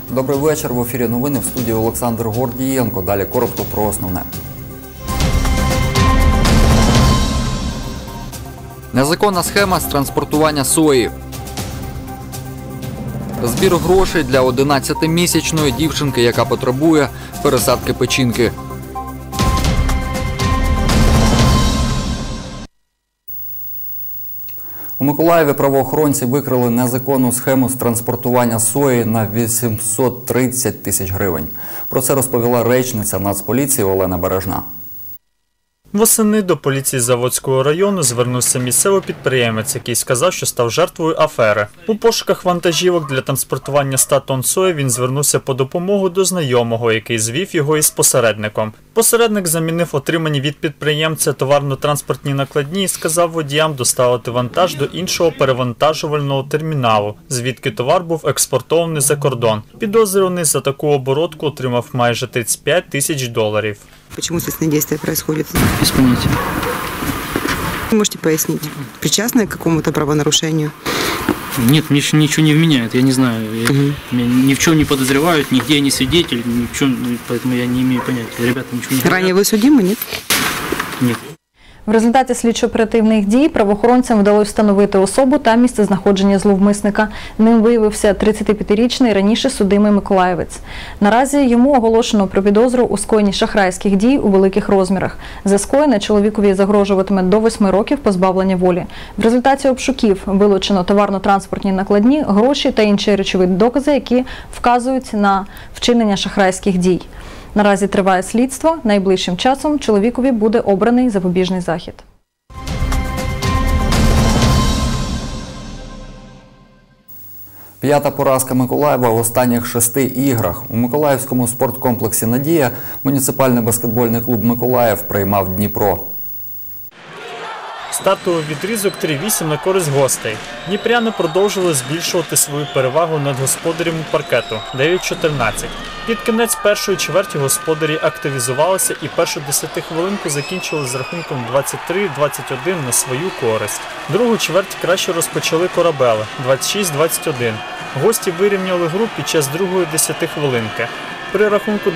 Добрий вечір. В ефірі новини, в студії Олександр Гордієнко. Далі коротко про основне. Незаконна схема з транспортування сої. Збір грошей для 11-місячної дівчинки, яка потребує пересадки печінки. У Миколаєві правоохоронці викрили незаконну схему з транспортування сої на 830 тисяч гривень. Про це розповіла речниця Нацполіції Олена Бережна. Восени до поліції Заводського району звернувся місцевий підприємець, який сказав, що став жертвою афери. У пошуках вантажівок для транспортування 100 тонн сої він звернувся по допомогу до знайомого, який звів його із посередником. Посередник замінив отримані від підприємця товарно-транспортні накладні і сказав водіям доставити вантаж до іншого перевантажувального терміналу, звідки товар був експортований за кордон. Підозрюваний за таку оборотку отримав майже 35 тисяч доларів. Почему следственные действия происходят? Без понятия. Можете пояснить? Причастны к какому-то правонарушению? Нет, мне ничего не вменяет, я не знаю. Меня ни в чем не подозревают, нигде я не свидетель, ни в чем, поэтому я не имею понятия. Ребята ничего не говорят. Ранее вы судимы, нет? Нет. В результаті слідчо-оперативних дій правоохоронцям вдалося встановити особу та місце знаходження зловмисника. Ним виявився 35-річний раніше судимий миколаївець. Наразі йому оголошено про підозру у скоєнні шахрайських дій у великих розмірах. За скоєне чоловікові загрожуватиме до 8 років позбавлення волі. В результаті обшуків вилучено товарно-транспортні накладні, гроші та інші речові докази, які вказують на вчинення шахрайських дій. Наразі триває слідство. Найближчим часом чоловікові буде обраний запобіжний захід. П'ята поразка Миколаєва в останніх 6 іграх. У Миколаївському спорткомплексі «Надія» муніципальний баскетбольний клуб «Миколаїв» приймав Дніпро. Стартовий відрізок 3-8 на користь гостей. Дніпряни продовжили збільшувати свою перевагу над господарями паркету – 9-14. Під кінець першої чверті господарі активізувалися і першу 10-хвилинку закінчили з рахунком 23-21 на свою користь. Другу чверть краще розпочали корабели – 26-21. Гості вирівняли гру під час другої 10-хвилинки. При рахунку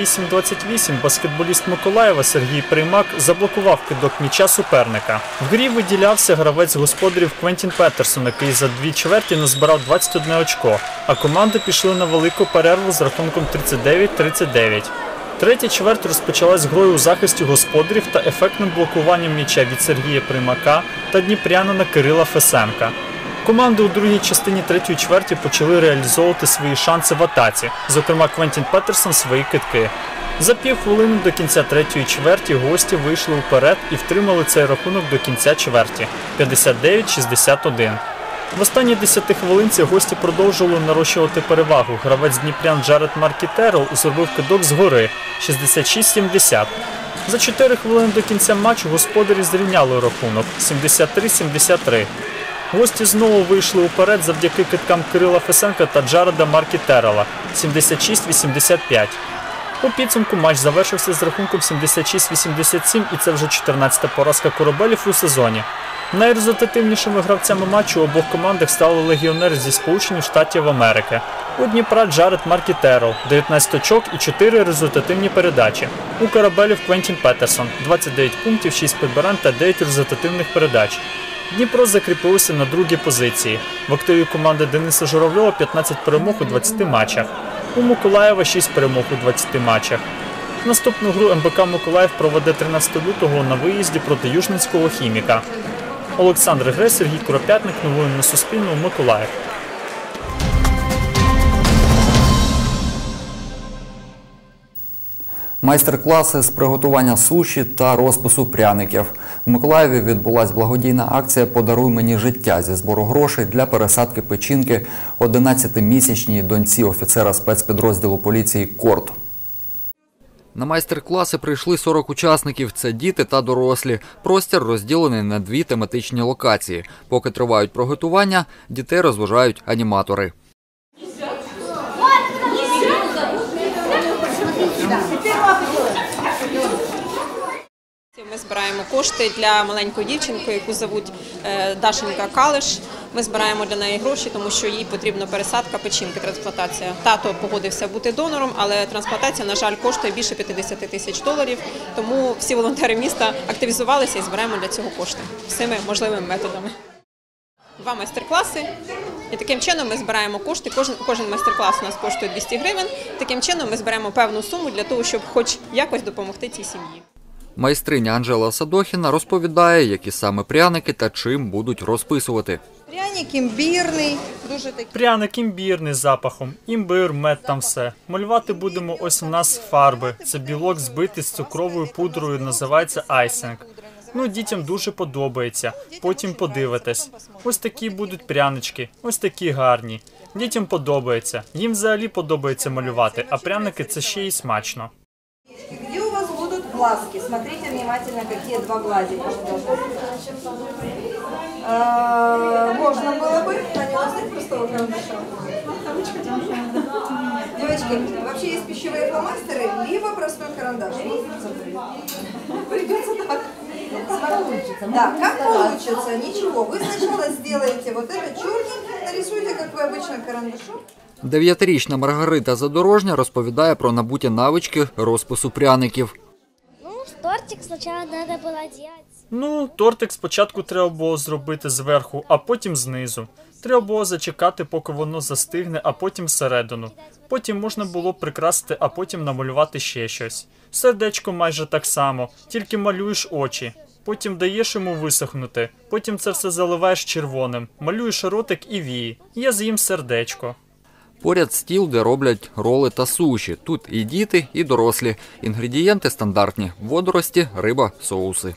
28-28 баскетболіст Миколаєва Сергій Приймак заблокував кидок м'яча суперника. В грі виділявся гравець господарів Квентін Петерсон, який за 2 чверті назбирав 21 очко, а команди пішли на велику перерву з рахунком 39-39. Третя чверть розпочалась грою у захисті господарів та ефектним блокуванням м'яча від Сергія Приймака та дніпрянина Кирила Фесенка. Команди у другій частині третьої чверті почали реалізовувати свої шанси в атаці, зокрема Квентін Петерсон свої кидки. За півхвилини до кінця третьої чверті гості вийшли вперед і втримали цей рахунок до кінця чверті – 59-61. В останній 10-хвилинці гості продовжували нарощувати перевагу. Гравець дніпрян Джаред Маркітерл зробив кидок згори – 66-70. За 4 хвилини до кінця матчу господарі зрівняли рахунок – 73-73. Гості знову вийшли уперед завдяки кидкам Кирила Фесенка та Джареда Маркітерела – 76-85. У підсумку матч завершився з рахунком 76-87 і це вже 14-та поразка корабелів у сезоні. Найрезультативнішими гравцями матчу у обох командах стали легіонери зі Сполучених Штатів Америки. У Дніпра Джаред Маркітерел – 19 очок і 4 результативні передачі. У корабелів Квентін Петерсон – 29 пунктів, 6 підбирань та 9 результативних передач. Дніпро закріпилося на другій позиції. В активі команди Дениса Журавльова 15 перемог у 20 матчах. У Миколаєва 6 перемог у 20 матчах. Наступну гру МБК Миколаїв проведе 13 лютого на виїзді проти Южненського Хіміка. Олександр Гресь, Сергій Куропятник. Новини на Суспільному. Миколаїв. Майстер-класи з приготування суші та розпису пряників. В Миколаєві відбулася благодійна акція «Подаруй мені життя» зі збору грошей для пересадки печінки 11-місячній доньці офіцера спецпідрозділу поліції «Корт». На майстер-класи прийшли 40 учасників – це діти та дорослі. Простір розділений на 2 тематичні локації. Поки тривають приготування, дітей розважають аніматори. Ми збираємо кошти для маленької дівчинки, яку звуть Дашенька Калиш. Ми збираємо для неї гроші, тому що їй потрібна пересадка печінки, трансплантація. Тато погодився бути донором, але трансплантація, на жаль, коштує більше $50 тисяч. Тому всі волонтери міста активізувалися і збираємо для цього кошти всіми можливими методами. 2 майстер-класи. І таким чином ми збираємо кошти. Кожен майстер-клас у нас коштує 200 гривень. Таким чином ми зберемо певну суму для того, щоб хоч якось допомогти цій сім'ї. Майстриня Анжела Садохіна розповідає, які саме пряники та чим будуть розписувати. Пряник імбірний, дуже такий. Пряник імбірний з запахом, імбир, мед, там все. Малювати будемо ось у нас фарби. Це білок збитий з цукровою пудрою, називається айсинг. Дітям дуже подобається, потім подивитесь. Ось такі будуть прянички, ось такі гарні. Дітям подобається, їм взагалі подобається малювати, а пряники – це ще й смачно. Где у вас будут глазки? Смотрите внимательно, какие 2 глазика. Можно было бы, а не достать простого карандаша. Девочки, вообще есть пищевые фломастеры, либо простой карандаш. Придется так. Да, как получится, ничего. Вы сначала сделаете вот это черненький, нарисуйте, как вы обычно карандашом. 9-річна Маргарита Задорожня розповідає про набуті навички розпису пряників. Тортик спочатку треба було робити. Тортик спочатку треба було зробити зверху, а потім знизу. Треба було зачекати, поки воно застигне, а потім всередину. Потім можна було прикрасити, а потім намалювати ще щось. Сердечко майже так само, тільки малюєш очі. Потім даєш йому висохнути, потім це все заливаєш червоним, малюєш ротик і вії. Я з'їм сердечко. Поряд стіл, де роблять роли та суші. Тут і діти, і дорослі. Інгредієнти стандартні – водорості, риба, соуси.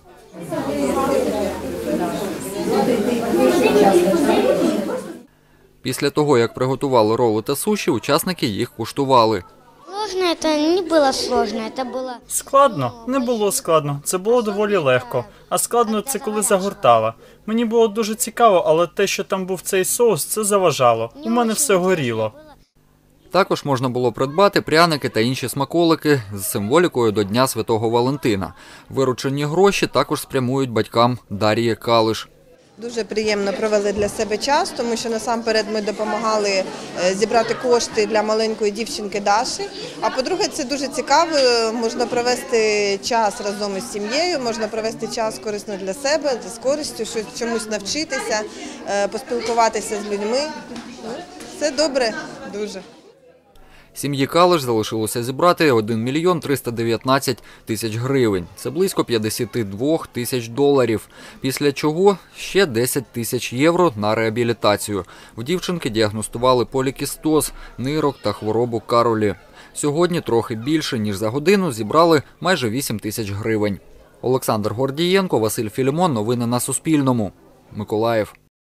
Після того, як приготували роли та суші, учасники їх куштували. Сложно це не було сложно, це було... Складно? Не було складно. Це було доволі легко. А складно – це коли загортала. Мені було дуже цікаво, але те, що там був цей соус, це заважало. У мене все горіло. Також можна було придбати пряники та інші смаколики з символікою до Дня Святого Валентина. Виручені гроші також спрямують батькам Дар'ї Калиш. Дуже приємно провели для себе час, тому що насамперед ми допомагали зібрати кошти для маленької дівчинки Даші. А по-друге, це дуже цікаво, можна провести час разом із сім'єю, можна провести час корисно для себе, з користю, чомусь навчитися, поспілкуватися з людьми. Це добре, дуже. Сім'ї Калиш залишилося зібрати 1 мільйон 319 тисяч гривень. Це близько 52 тисяч доларів. Після чого ще 10 тисяч євро на реабілітацію. В дівчинки діагностували полікістоз, нирок та хворобу Каролі. Сьогодні трохи більше, ніж за годину, зібрали майже 8 тисяч гривень. Олександр Гордієнко, Василь Філімон. Новини на Суспільному. Миколаїв.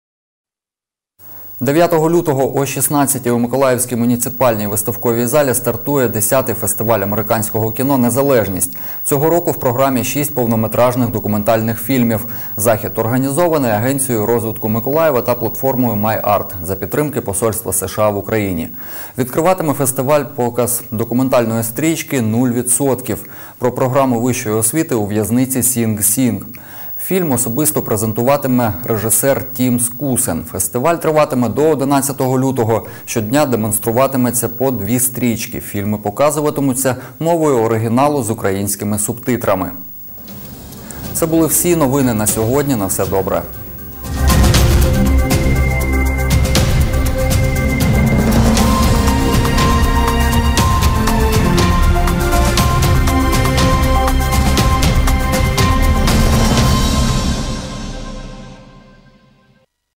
9 лютого о 16-й у Миколаївській муніципальній виставковій залі стартує 10-й фестиваль американського кіно «Незалежність». Цього року в програмі 6 повнометражних документальних фільмів. Захід організований Агенцією розвитку Миколаєва та платформою MyArt за підтримки Посольства США в Україні. Відкриватиме фестиваль показ документальної стрічки «0%» про програму вищої освіти у в'язниці Сінг-Сінг. Фільм особисто презентуватиме режисер Тім Скусен. Фестиваль триватиме до 11 лютого. Щодня демонструватиметься по 2 стрічки. Фільми показуватимуться мовою оригіналу з українськими субтитрами. Це були всі новини на сьогодні. На все добре.